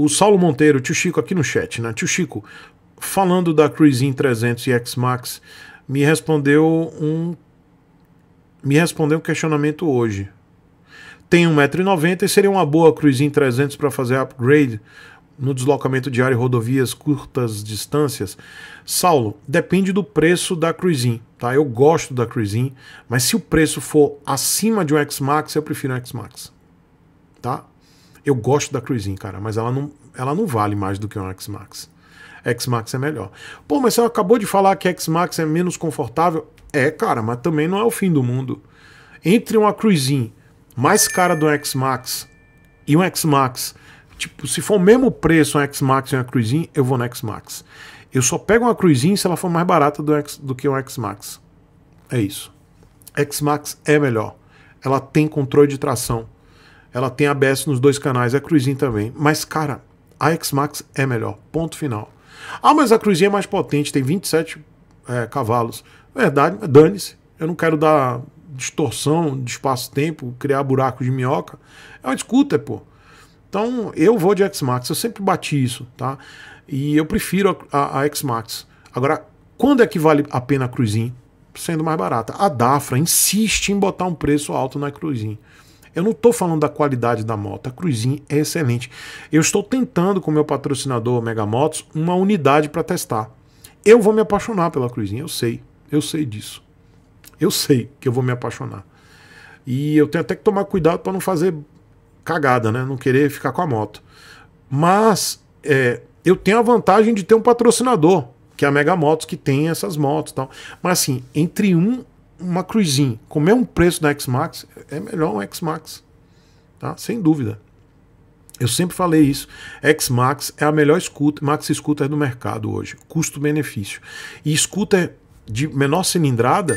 O Saulo Monteiro, tio Chico, aqui no chat, né? Tio Chico, falando da Cruisin 300 e X-Max, me respondeu um questionamento hoje. Tem 1,90 m e seria uma boa Cruisin 300 para fazer upgrade no deslocamento diário em rodovias curtas distâncias? Saulo, depende do preço da Cruisin, tá? Eu gosto da Cruisin, mas se o preço for acima de um X-Max, eu prefiro um X-Max, tá? Eu gosto da Cruisin, cara, mas ela não vale mais do que um X-Max. X-Max é melhor. Pô, mas você acabou de falar que X-Max é menos confortável? É, cara, mas também não é o fim do mundo. Entre uma Cruisin mais cara do X-Max e um X-Max, tipo, se for o mesmo preço um X-Max e uma Cruisin, eu vou no X-Max. Eu só pego uma Cruisin se ela for mais barata do que um X-Max. É isso. X-Max é melhor. Ela tem controle de tração. Ela tem ABS nos 2 canais. A Cruisin também. Mas, cara, a X-Max é melhor. Ponto final. Ah, mas a Cruisin é mais potente. Tem 27 cavalos. Verdade, dane-se. Eu não quero dar distorção de espaço-tempo, criar buraco de minhoca. É uma scooter, pô. Então, eu vou de X-Max. Eu sempre bati isso, tá? E eu prefiro a X-Max. Agora, quando é que vale a pena a Cruisin? Sendo mais barata. A Dafra insiste em botar um preço alto na Cruisin. Eu não estou falando da qualidade da moto. A Cruisin é excelente. Eu estou tentando com o meu patrocinador Megamotos uma unidade para testar. Eu vou me apaixonar pela Cruisin. Eu sei disso. Eu sei que eu vou me apaixonar. E eu tenho até que tomar cuidado para não fazer cagada, né? Não querer ficar com a moto. Mas eu tenho a vantagem de ter um patrocinador, que é a Megamotos, que tem essas motos e tal. Mas assim, entre uma Cruisin com o mesmo preço da X-Max, é melhor um X-Max, tá? Sem dúvida. Eu sempre falei isso. X-Max é a melhor maxi scooter do mercado hoje. Custo-benefício. E scooter de menor cilindrada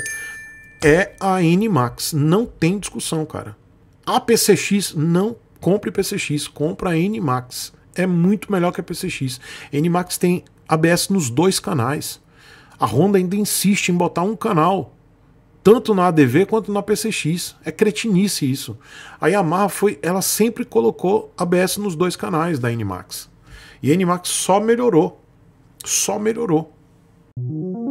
é a N-Max. Não tem discussão, cara. A PCX, não compre PCX, compra a N-Max. É muito melhor que a PCX. A N-Max tem ABS nos 2 canais. A Honda ainda insiste em botar um canal, tanto na ADV quanto na PCX. É cretinice isso. A Yamaha ela sempre colocou ABS nos 2 canais da N-Max. E a N-Max só melhorou. Só melhorou.